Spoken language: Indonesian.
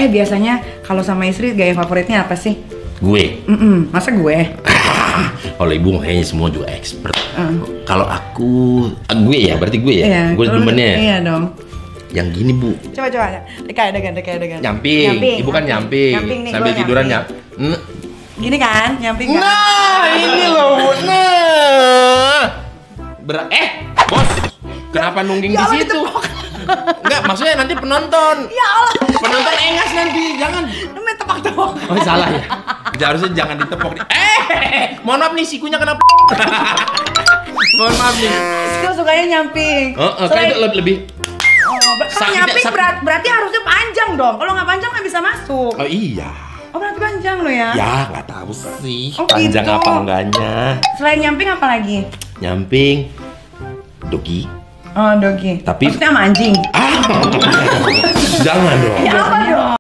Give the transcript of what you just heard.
biasanya kalau sama istri gaya favoritnya apa sih? Gue. Masa gue? Kalau ibu kayaknya semua juga expert. Kalau aku, gue ya, berarti gue ya. Iya, Gue demennya. Iya dong. Yang gini bu. Coba. Dekat. Nyamping. Ibu kan nyamping. Nih, sambil gua tiduran nyamping. ya. Gini kan, nyamping kan? Nah, ini loh. Nah. Bos. Kenapa nungging di situ? Enggak, maksudnya nanti penonton. Ya Allah. Penonton engas nanti, jangan. Namanya tepok-tepok. Oh, salah ya. Harusnya jangan ditepok. Mohon maaf nih, sikunya kenapa? Mohon maaf nih. Gue sukanya nyamping. Kan itu lebih. Kalau nyamping berarti harusnya panjang dong. Kalau nggak panjang nggak bisa masuk. Oh iya. Oh berarti panjang lo ya? Ya nggak tahu sih. Oh, panjang gitu. apa enggaknya? Selain nyamping apa lagi? Nyamping, dogi. Oh dogi. Tapi maksudnya sama anjing. Jangan dong. Ya apa dong?